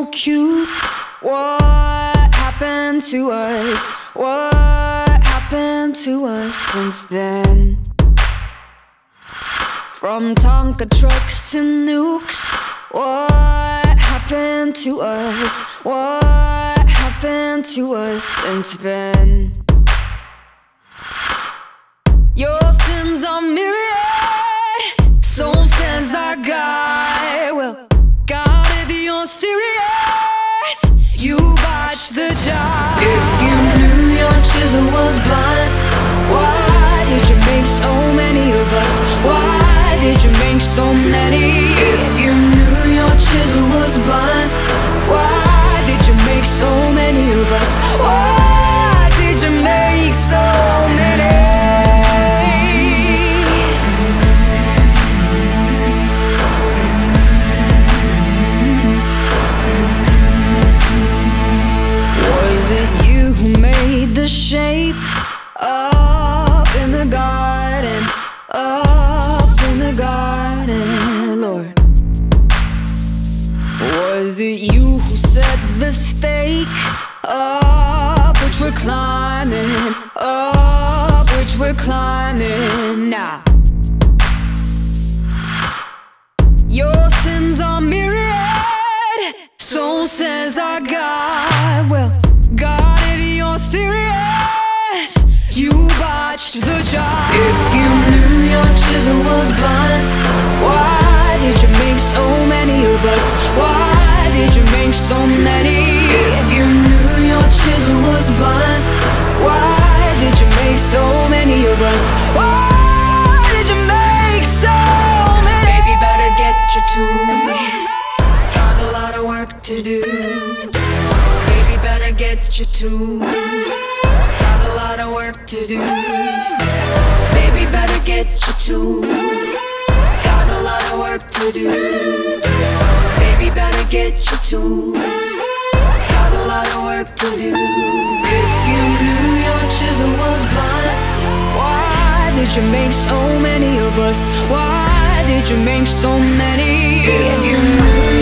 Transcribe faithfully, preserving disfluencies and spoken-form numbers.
so cute. What happened to us? What happened to us since then? From Tonka trucks to nukes, what happened to us? What happened to us since then? Your sins are myriad, so says our guy. Well, God, if you're serious, you botched the job. If you knew your chisel was blunt, why did you make so many of us? Why did you make so many? If you knew your chisel was blunt, why did you make so many of us? Why did you make so many? Was it you who made the shape up in the garden? Up in the garden, Lord. Was it you who set the stake up which we're climbing, up which we're climbing now? Your sins are myriad, so says our God. Well, God, if you're serious, you botched the job. If you knew your chisel was blunt, why did you make so many of us? Why did you make so many? If you knew your chisel was blunt, why did you make so many of us? Why did you make so many? Baby, better get your tools, got a lot of work to do. Baby, better get your tools, got a lot of work to do. Baby, better get your tools, got a lot of work to do. Baby, better get your tools, got a lot of work to do. If you knew your chisel was blunt, why did you make so many of us? Why did you make so many? If you knew